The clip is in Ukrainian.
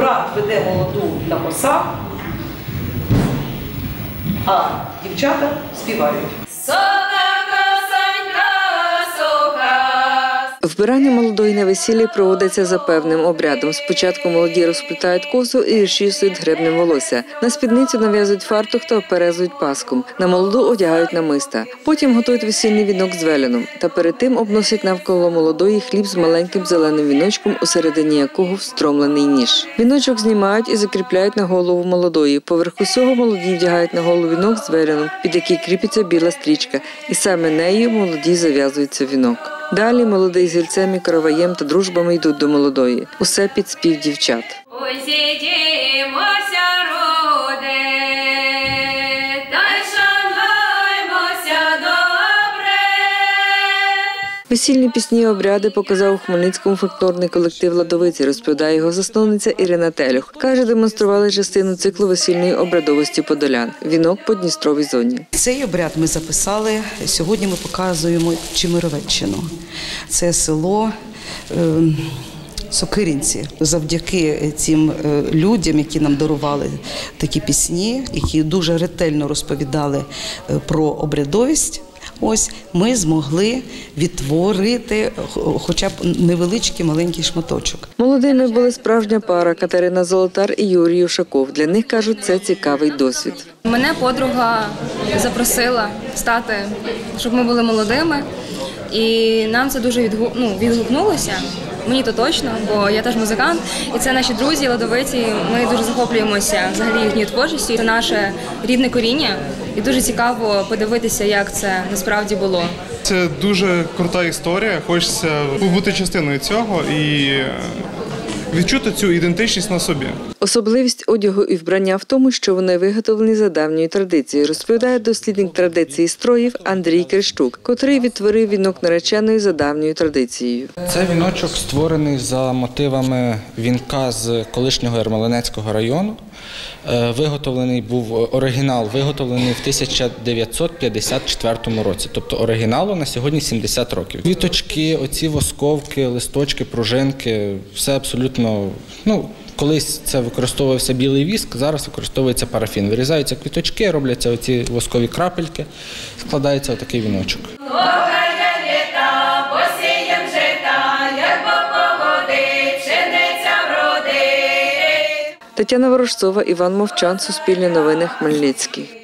брат веде молоду на посад, а дівчата співають. Вбирання молодої на весіллі проводиться за певним обрядом. Спочатку молоді розплітають косу і розчісують гребнем волосся. На спідницю нав'язують фартух та оперезують паском. На молоду одягають намиста. Потім готують весільний вінок з веленом. Та перед тим обносять навколо молодої хліб з маленьким зеленим віночком, усередині якого встромлений ніж. Віночок знімають і закріпляють на голову молодої. Поверх усього молоді вдягають на голову вінок з веленом, під який кріпиться біла стрічка. І саме нею молоді зав'язується вінок. Далі молодий з гільцем і короваєм та дружбами йдуть до молодої. Усе під спів дівчат. Весільні пісні і обряди показав у Хмельницькому фольклорний колектив «Ладовиці», розповідає його засновниця Ірина Телюх. Каже, демонстрували частину циклу весільної обрядовості подолян – вінок по Дністровій зоні. Цей обряд ми записали, сьогодні ми показуємо Чемеровеччину. Це село Сокиринці. Завдяки цим людям, які нам дарували такі пісні, які дуже ретельно розповідали про обрядовість, ось ми змогли відтворити хоча б невеличкий маленький шматочок. Молодими були справжня пара – Катерина Золотар і Юрій Ушаков. Для них, кажуть, це цікавий досвід. Мене подруга запросила стати, щоб ми були молодими. І нам це дуже відгукнулося. Мені то точно, бо я теж музикант. І це наші друзі, ладовиці. Ми дуже захоплюємося взагалі їхньою творчістю. Це наше рідне коріння. І дуже цікаво подивитися, як це насправді було. Це дуже крута історія. Хочеться бути частиною цього і відчути цю ідентичність на собі. Особливість одягу і вбрання в тому, що вони виготовлені за давньою традицією, розповідає дослідник традиції строїв Андрій Крищук, котрий відтворив вінок нареченої за давньою традицією. Це віночок створений за мотивами вінка з колишнього Ярмолинецького району. Оригінал виготовлений в 1954 році, тобто оригіналу на сьогодні 70 років. Квіточки, оці восковки, листочки, пружинки, все абсолютно, колись це використовувався білий віск, зараз використовується парафін. Вирізаються квіточки, робляться оці воскові крапельки, складається отакий віночок. Тетяна Ворожцова, Іван Мовчан, Суспільне новини, Хмельницький.